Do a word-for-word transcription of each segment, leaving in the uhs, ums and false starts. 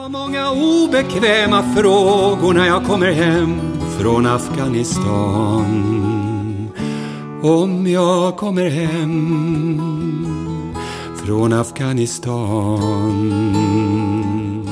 har många obekväma frågor när jag kommer hem från Afghanistan. Om jag kommer hem från Afghanistan.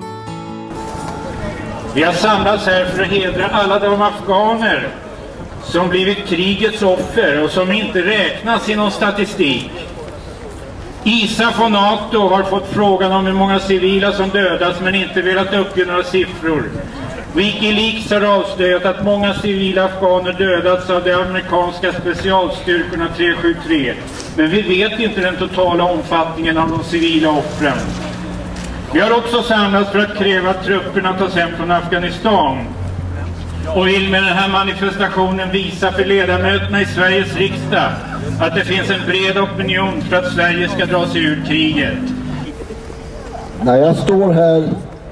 Vi har samlats här för att hedra alla de afghaner som blivit krigets offer och som inte räknas i någon statistik. I S A F och NATO har fått frågan om hur många civila som dödas men inte velat uppge några siffror. Wikileaks har avslöjat att många civila afghaner dödats av de amerikanska specialstyrkorna tre sju tre. Men vi vet inte den totala omfattningen av de civila offren. Vi har också samlats för att kräva att trupperna tas hem från Afghanistan. Och vill med den här manifestationen visa för ledamöterna i Sveriges riksdag att det finns en bred opinion för att Sverige ska dra sig ur kriget. När jag står här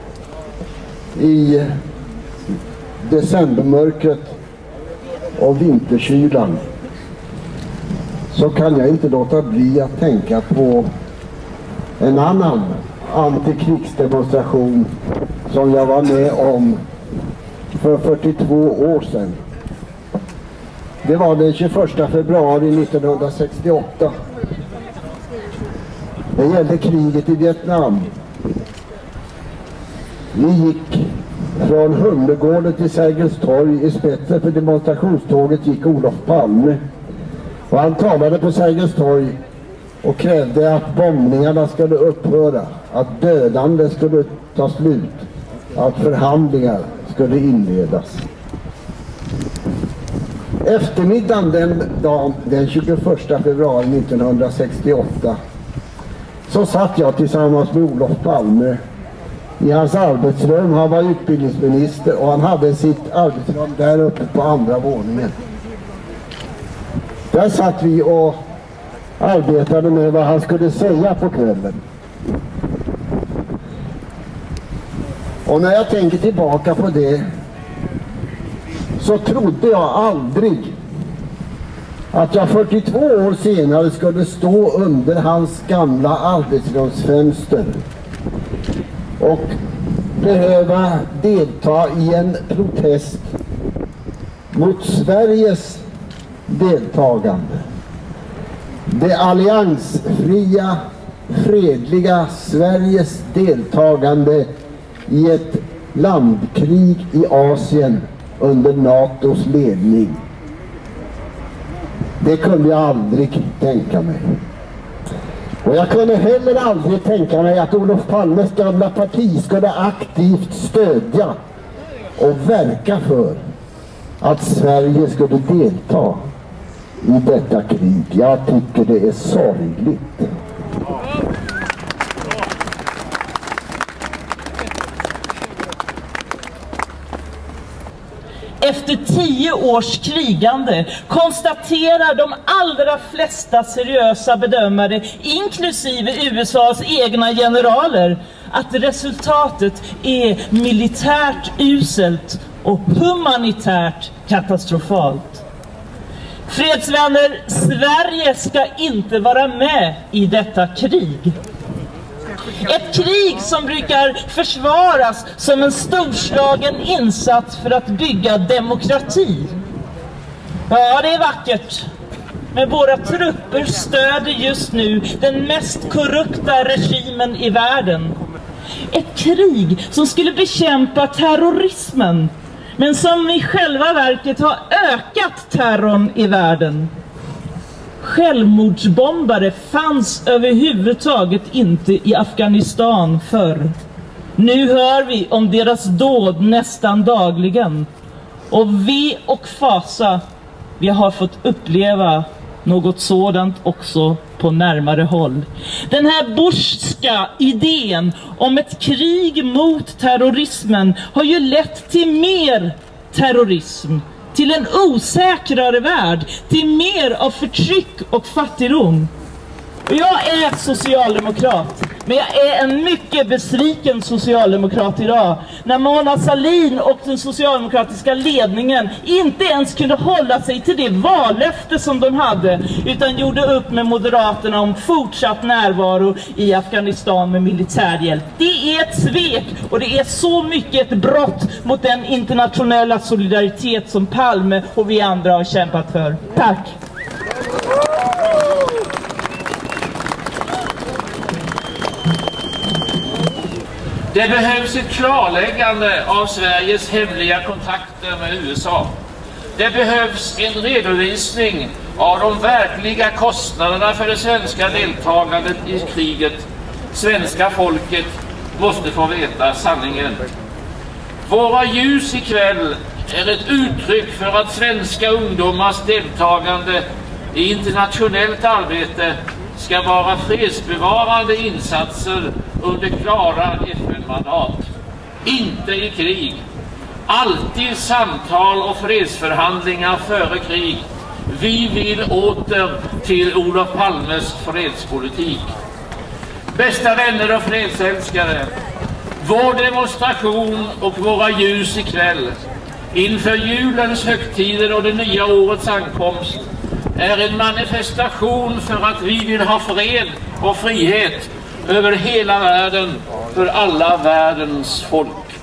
i decembermörkret och vinterkylan så kan jag inte låta bli att tänka på en annan antikrigsdemonstration som jag var med om för fyrtiotvå år sedan. Det var den tjugoförsta februari nittonhundrasextioåtta. Det gällde kriget i Vietnam. Vi gick från Humlegården till Sergels torg. I spetsen för demonstrationståget gick Olof Palme. Och han talade på Sergels torg och krävde att bombningarna skulle upphöra, att dödande skulle ta slut, att förhandlingar skulle inledas. Eftermiddagen den dagen, den tjugoförsta februari nittonhundrasextioåtta, så satt jag tillsammans med Olof Palme i hans arbetsrum. Han var utbildningsminister och han hade sitt arbetsrum där uppe på andra våningen. Där satt vi och arbetade med vad han skulle säga på kvällen. Och när jag tänker tillbaka på det så trodde jag aldrig att jag fyrtiotvå år senare skulle stå under hans gamla arbetsrumsfönster och behöva delta i en protest mot Sveriges deltagande. Det alliansfria, fredliga Sveriges deltagande i ett landkrig i Asien under NATOs ledning. Det kunde jag aldrig tänka mig. Och jag kunde heller aldrig tänka mig att Olof Palmes gamla parti skulle aktivt stödja och verka för att Sverige skulle delta i detta krig. Jag tycker det är sorgligt. Efter tio års krigande konstaterar de allra flesta seriösa bedömare, inklusive U S A:s egna generaler, att resultatet är militärt uselt och humanitärt katastrofalt. Fredsvänner, Sverige ska inte vara med i detta krig. Ett krig som brukar försvaras som en storslagen insats för att bygga demokrati. Ja, det är vackert. Men våra trupper stöder just nu den mest korrupta regimen i världen. Ett krig som skulle bekämpa terrorismen, men som i själva verket har ökat terrorn i världen. Självmordsbombare fanns överhuvudtaget inte i Afghanistan förr. Nu hör vi om deras dåd nästan dagligen. Och vi och fasa, vi har fått uppleva något sådant också på närmare håll. Den här Bushska idén om ett krig mot terrorismen har ju lett till mer terrorism, till en osäkrare värld, till mer av förtryck och fattigdom. Och jag är socialdemokrat. Men jag är en mycket besviken socialdemokrat idag. När Mona Sahlin och den socialdemokratiska ledningen inte ens kunde hålla sig till det vallöfte som de hade, utan gjorde upp med Moderaterna om fortsatt närvaro i Afghanistan med militärhjälp. Det är ett svek, och det är så mycket ett brott mot den internationella solidaritet som Palme och vi andra har kämpat för. Tack! Det behövs ett klarläggande av Sveriges hemliga kontakter med U S A. Det behövs en redovisning av de verkliga kostnaderna för det svenska deltagandet i kriget. Svenska folket måste få veta sanningen. Våra ljus ikväll är ett uttryck för att svenska ungdomars deltagande i internationellt arbete ska vara fredsbevarande insatser under klara F N-mandat. Inte i krig. Alltid samtal och fredsförhandlingar före krig. Vi vill åter till Olof Palmes fredspolitik. Bästa vänner och fredsälskare, vår demonstration och våra ljus ikväll inför julens högtider och det nya årets ankomst är en manifestation för att vi vill ha fred och frihet över hela världen för alla världens folk.